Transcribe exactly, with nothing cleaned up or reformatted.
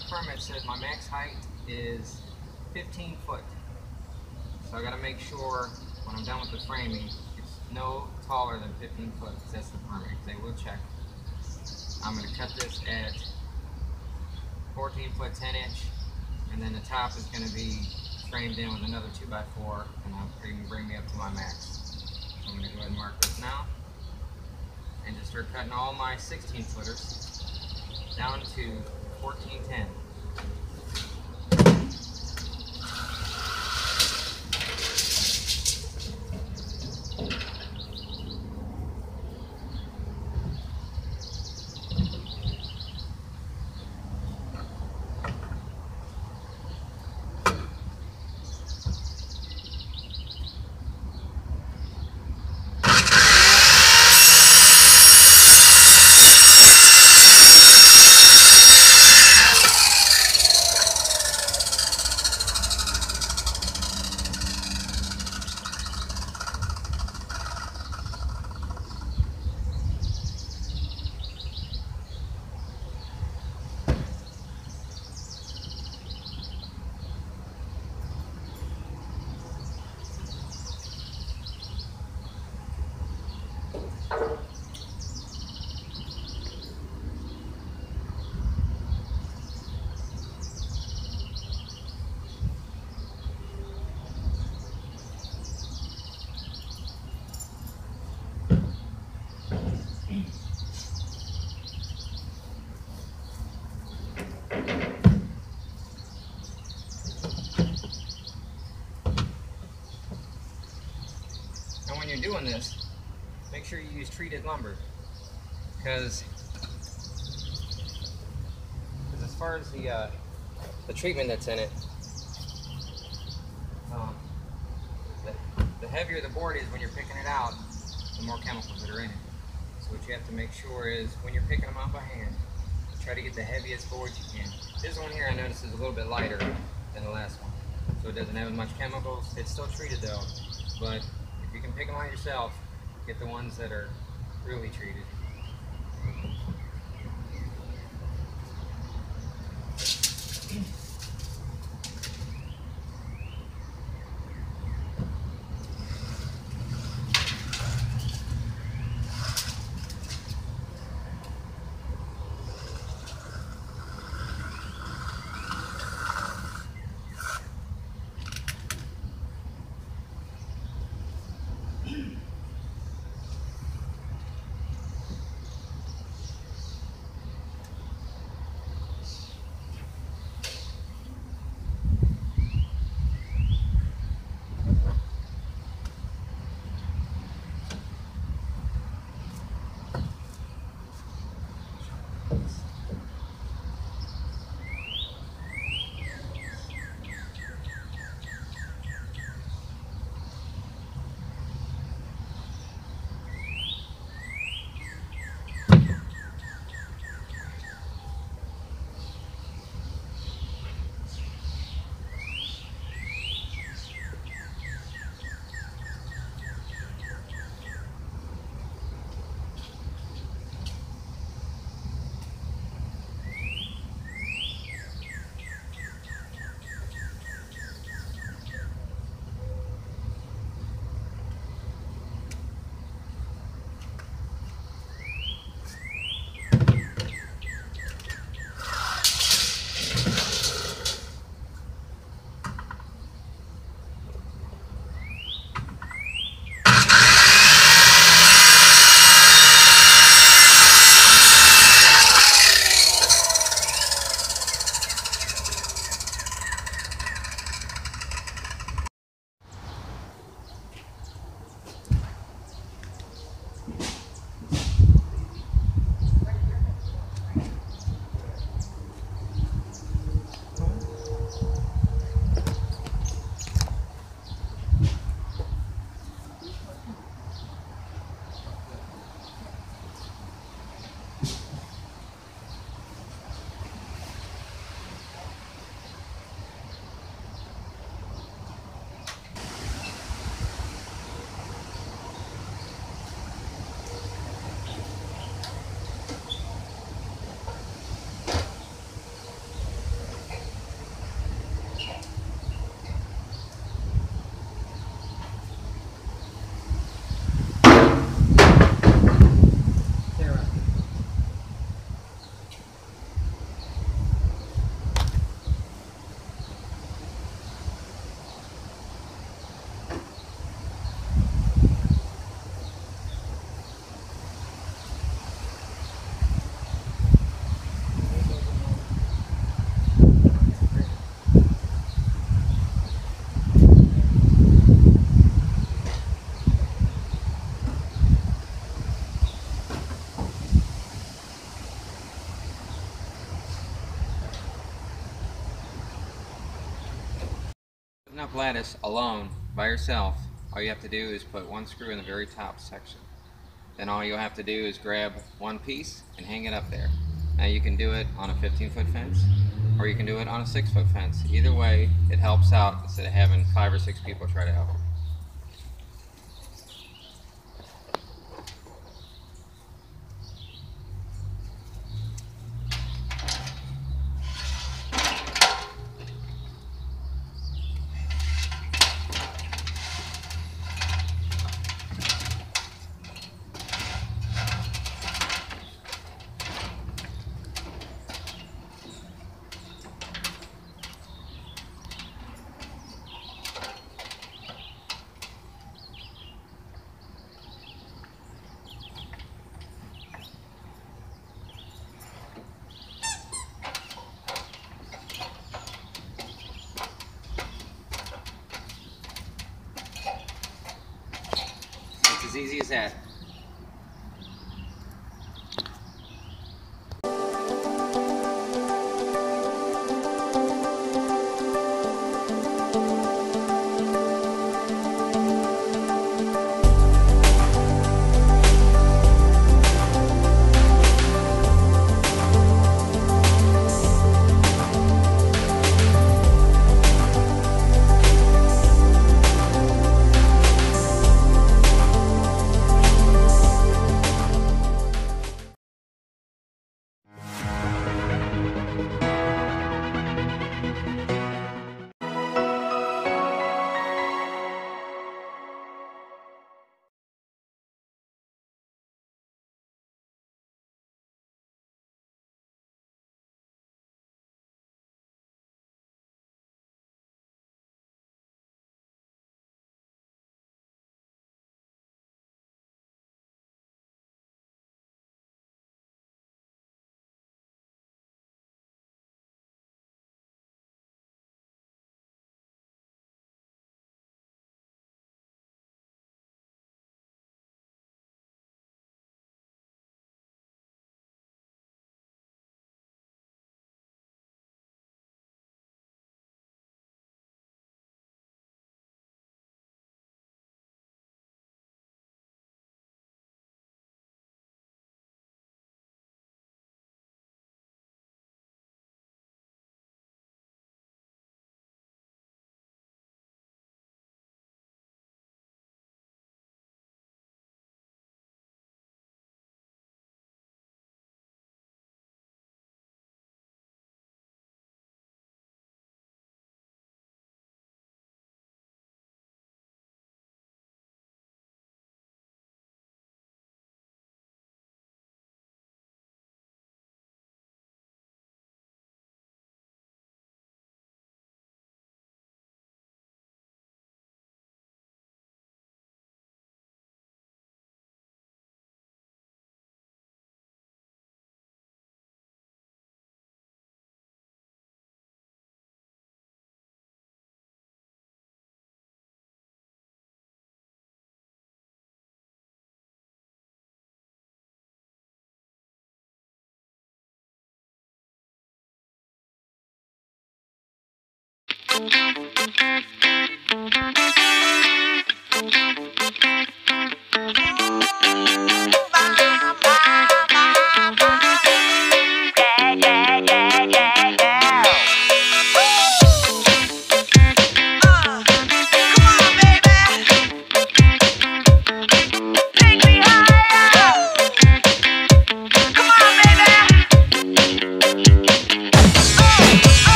permit says my max height is fifteen foot. So I got to make sure when I'm done with the framing, it's no taller than fifteen foot, because that's the permit. They will check. I'm going to cut this at fourteen foot ten inch, and then the top is going to be framed in with another two by four, and that'll bring, bring me up to my max. So I'm going to go ahead and mark this now, and just start cutting all my sixteen footers down to fourteen ten. And when you're doing this, make sure you use treated lumber, because as far as the uh, the treatment that's in it, um, the, the heavier the board is when you're picking it out, the more chemicals that are in it. So what you have to make sure is when you're picking them out by hand, try to get the heaviest boards you can. This one here I noticed is a little bit lighter than the last one, so it doesn't have as much chemicals. It's still treated though, but if you can pick them out yourself, get the ones that are really treated. up lattice alone, by yourself, all you have to do is put one screw in the very top section. Then all you'll have to do is grab one piece and hang it up there. Now you can do it on a fifteen foot fence, or you can do it on a six foot fence. Either way, it helps out instead of having five or six people try to help you. It's as easy as that.